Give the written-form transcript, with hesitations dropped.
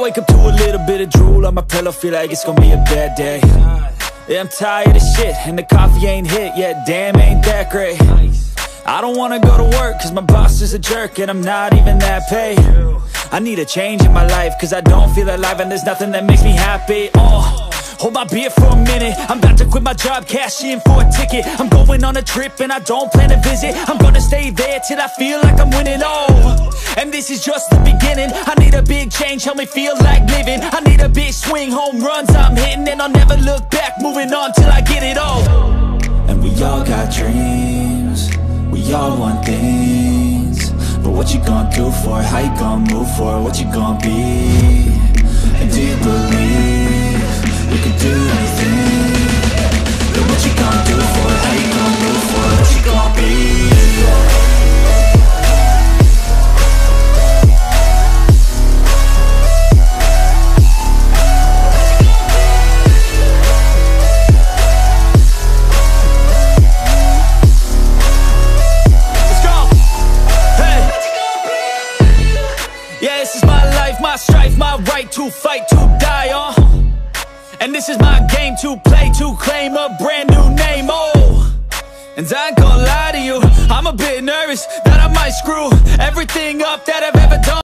wake up to a little bit of drool on my pillow, feel like it's gonna be a bad day. Yeah, I'm tired of shit, and the coffee ain't hit yet, damn, ain't that great. I don't wanna go to work, cause my boss is a jerk, and I'm not even that paid. I need a change in my life, cause I don't feel alive, and there's nothing that makes me happy. Hold my beer for a minute, I'm about to quit my job, cash in for a ticket. I'm going on a trip and I don't plan to visit. I'm gonna stay there till I feel like I'm winning, and this is just the beginning. I need a big change, help me feel like living. I need a big swing, home runs I'm hitting, and I'll never look back, moving on till I get it all. And we all got dreams, we all want things, but what you gonna do for it? How you gonna move for it? What you gonna be? And do you believe you can do anything? But what you gonna do for it? How you gonna move for it? What you gonna be? My strife, my right to fight, to die on. And this is my game to play, to claim a brand new name, And I ain't gonna lie to you, I'm a bit nervous that I might screw everything up that I've ever done.